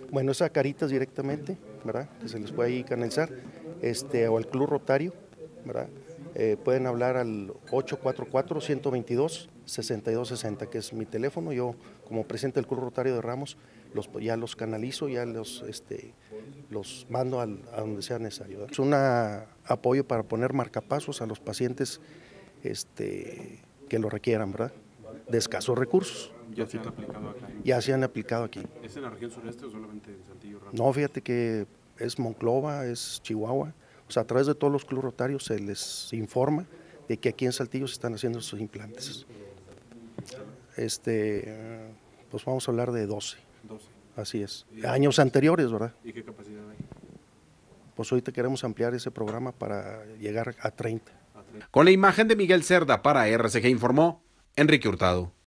Bueno, es a Caritas directamente, ¿verdad? Que se les puede ahí canalizar, o al Club Rotario, ¿verdad? Pueden hablar al 844-122-6260, que es mi teléfono. Yo, como presidente del Club Rotario de Ramos, ya los canalizo, ya los mando a donde sea necesario, ¿verdad? Es un apoyo para poner marcapasos a los pacientes que lo requieran, ¿verdad? De escasos recursos. ¿Ya se han aplicado acá? Ya se han aplicado aquí. ¿Es en la región sureste o solamente en Saltillo, Ramos? No, fíjate que es Monclova, es Chihuahua. O sea, a través de todos los clubes rotarios se les informa de que aquí en Saltillo se están haciendo sus implantes. Pues vamos a hablar de 12. 12. Así es. Años anteriores, ¿verdad? ¿Y qué capacidad hay? Pues ahorita queremos ampliar ese programa para llegar a 30. Con la imagen de Miguel Cerda para RCG informó Enrique Hurtado.